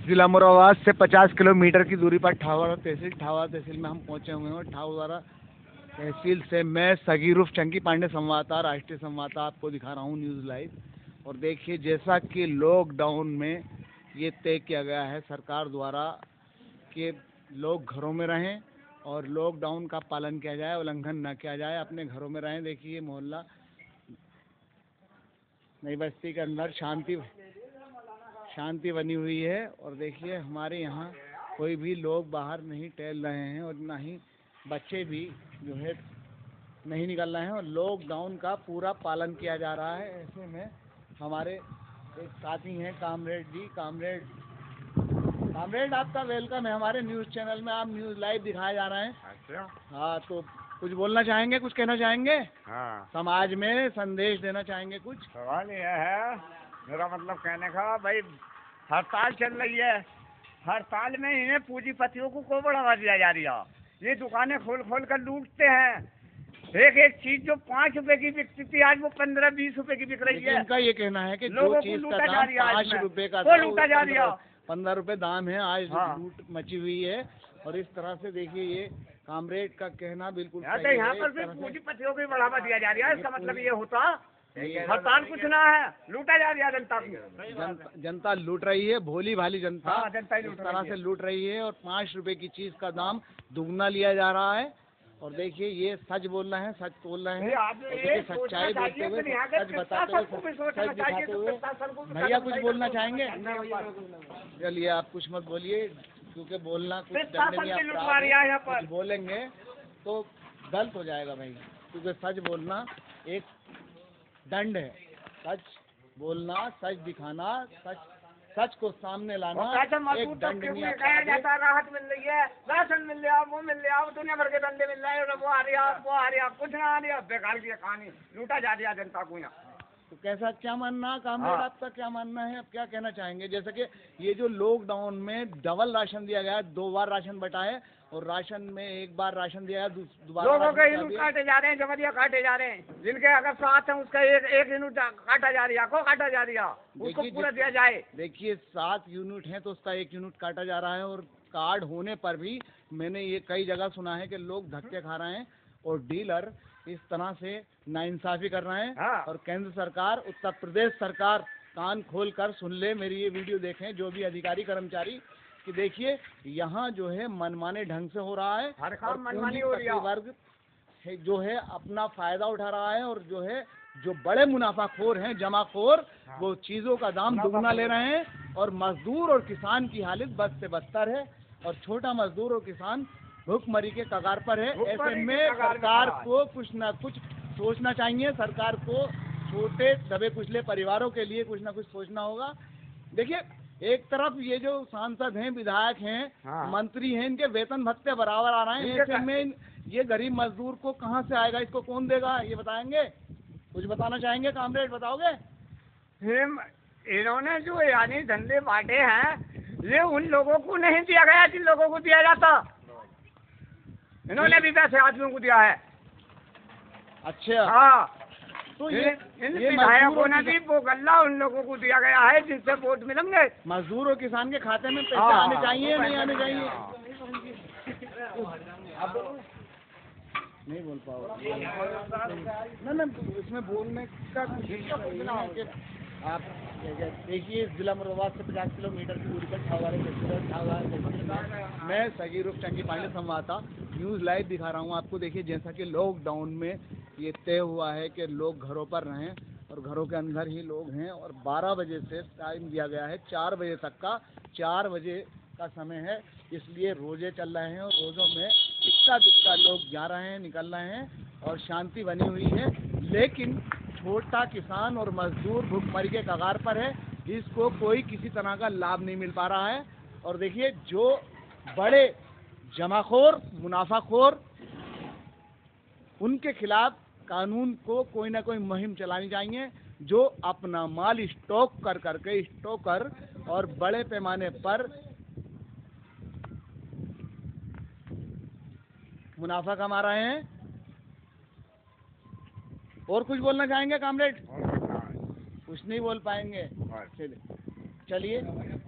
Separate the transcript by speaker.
Speaker 1: जिला मुरादाबाद से 50 किलोमीटर की दूरी पर ठावर तहसील में हम पहुंचे हुए हैं। और ठावर तहसील से मैं सगीरुफ चंकी पांडे संवाददाता, राष्ट्रीय संवाददाता आपको दिखा रहा हूं न्यूज़ लाइव। और देखिए, जैसा कि लॉकडाउन में ये तय किया गया है सरकार द्वारा कि लोग घरों में रहें और लॉकडाउन का पालन किया जाए, उल्लंघन न किया जाए, अपने घरों में रहें। देखिए, मोहल्ला नई बस्ती के अंदर शांति बनी हुई है। और देखिए, हमारे यहाँ कोई भी लोग बाहर नहीं टहल रहे हैं और ना ही बच्चे भी जो है नहीं निकल रहे हैं और लॉकडाउन का पूरा पालन किया जा रहा है। ऐसे में हमारे एक साथी हैं कामरेड जी। कामरेड आपका वेलकम है हमारे न्यूज़ चैनल में। आप न्यूज़ लाइव दिखाए जा रहे हैं।
Speaker 2: अच्छा।
Speaker 1: हाँ, तो कुछ बोलना चाहेंगे, कुछ कहना चाहेंगे?
Speaker 2: हाँ,
Speaker 1: समाज में संदेश देना चाहेंगे कुछ?
Speaker 2: सवाल यह है, मेरा मतलब कहने का भाई, हड़ताल चल रही है। हड़ताल में इन्हें पूंजीपतियों को बढ़ावा दिया जा रही है। ये दुकानें खोल कर लूटते हैं। एक चीज जो 5 रुपए की बिकती थी, आज वो 15-20 रुपए की बिक रही है।
Speaker 1: इनका ये कहना है कि
Speaker 2: लोगों
Speaker 1: जो
Speaker 2: को
Speaker 1: चीज
Speaker 2: लूटा
Speaker 1: का
Speaker 2: जा
Speaker 1: दाम
Speaker 2: रही है,
Speaker 1: 5 रुपए का
Speaker 2: वो लूटा जा रही है।
Speaker 1: 15 रुपए दाम है आज।
Speaker 2: हाँ।
Speaker 1: लूट मची हुई है। और इस तरह से देखिए, ये कामरेड का कहना बिल्कुल
Speaker 2: यहाँ
Speaker 1: सही है।
Speaker 2: पर भी पूंजीपतियों को बढ़ावा दिया जा रहा है। इसका मतलब ये होता हड़ताल कुछ ना है, लूटा जा रहा है जनता को।
Speaker 1: जनता लूट रही है, भोली भाली जनता।
Speaker 2: हाँ, जनता ही
Speaker 1: इस
Speaker 2: लूट
Speaker 1: तरह
Speaker 2: रही
Speaker 1: से
Speaker 2: है।
Speaker 1: लूट रही है और 5 रुपए की चीज का दाम दुगना लिया जा रहा है। और देखिए, ये सच बोल रहे हैं, सच बोल रहे हैं। और देखिए, सच्चाई बोलते हुए, सच बताते हुए, सच दिखाते हुए। भैया कुछ बोलना चाहेंगे? चलिए, आप कुछ मत बोलिए, क्योंकि बोलना कुछ कुछ बोलेंगे तो गलत हो जाएगा भाई। क्योंकि सच बोलना एक दंड है। सच बोलना, सच दिखाना, सच को सामने लाना एक दंड नहीं
Speaker 2: जाता। राहत मिल रही है, राशन मिल रहा, वो मिल रहा, दुनिया भर के धंधे मिल रहे हैं। वो आ रहा, कुछ ना आ रहा, बेकार की कहानी, लूटा जा रहा जनता को यहाँ।
Speaker 1: तो कैसा, क्या मानना कामरेड, आपका क्या मानना है? आप क्या कहना चाहेंगे? जैसे कि ये जो लॉकडाउन में डबल राशन दिया गया है, 2 बार राशन बटा है और राशन में 1 बार राशन दिया है, दोबारा
Speaker 2: लोगों के यूनिट काटे जा रहे हैं, जमरिया काटे जा रहे हैं। जिनके अगर 7 है उसका एक यूनिट काटा जा रहा है, को काटा जा रहा है, उसको पूरा दिया जाए।
Speaker 1: देखिए, 7 यूनिट है तो उसका 1 यूनिट काटा जा रहा है। और कार्ड होने पर भी मैंने ये कई जगह सुना है कि लोग धक्के खा रहे हैं और डीलर इस तरह से नाइंसाफी कर रहे हैं।
Speaker 2: हाँ।
Speaker 1: और केंद्र सरकार, उत्तर प्रदेश सरकार कान खोल कर सुन ले, मेरी ये वीडियो देखें जो भी अधिकारी कर्मचारी, कि देखिए यहाँ जो है मनमाने ढंग से हो रहा है।
Speaker 2: हर काम मनमानी हो रही है।
Speaker 1: वर्ग जो है अपना फायदा उठा रहा है और जो है जो बड़े मुनाफाखोर हैं, जमाखोर, वो चीज़ों का दाम दुगना ले रहे हैं। और मजदूर और किसान की हालत बद से बदतर है और छोटा मजदूर और किसान भूखमरी के कगार पर है। ऐसे में सरकार को कुछ न कुछ सोचना चाहिए। सरकार को छोटे दबे कुचले परिवारों के लिए कुछ न कुछ सोचना होगा। देखिए, एक तरफ ये जो सांसद हैं, विधायक हैं,
Speaker 2: हाँ।
Speaker 1: मंत्री हैं, इनके वेतन भत्ते बराबर आ रहे हैं। ऐसे में ये गरीब मजदूर को कहाँ से आएगा? इसको कौन देगा? ये बताएंगे? कुछ बताना चाहेंगे कामरेड, बताओगे?
Speaker 2: इन्होंने जो यानी धंधे बांटे हैं, ये उन लोगों को नहीं दिया गया जिन लोगों को दिया जाता। इन्होंने भी पैसे आदमियों को दिया है।
Speaker 1: अच्छा।
Speaker 2: हाँ,
Speaker 1: तो
Speaker 2: इन विधायकों ने भी वो गल्ला उन लोगों को दिया गया है जिनसे वोट मिलेंगे।
Speaker 1: मजदूर और किसान के खाते में पैसे
Speaker 2: हाँ,
Speaker 1: आने चाहिए या नहीं आने चाहिए? अब नहीं बोल पाओ ना, इसमें बोलने का कुछ नहीं है कि आप देखिए, जिला मुरादाबाद से 50 किलोमीटर की दूरी पर ठावर मैं सगीरुफ चंकी पांडे संवाददाता न्यूज़ लाइव दिखा रहा हूँ आपको। देखिए, जैसा कि लॉकडाउन में ये तय हुआ है कि लोग घरों पर रहें और घरों के अंदर ही लोग हैं। और 12 बजे से टाइम दिया गया है, 4 बजे तक का, 4 बजे का समय है। इसलिए रोजे चल रहे हैं और रोज़ों में इक्का दुक्का लोग जा रहे हैं, निकल रहे हैं और शांति बनी हुई है। लेकिन छोटा किसान और मजदूर भूखमरी के कगार पर है, इसको कोई किसी तरह का लाभ नहीं मिल पा रहा है। और देखिए, जो बड़े जमाखोर, मुनाफाखोर, उनके खिलाफ कानून को कोई ना कोई मुहिम चलानी चाहिए, जो अपना माल स्टॉक करके स्टॉकर और बड़े पैमाने पर मुनाफा कमा रहे हैं। और कुछ बोलना चाहेंगे कामरेड? कुछ नहीं बोल पाएंगे? चलिए।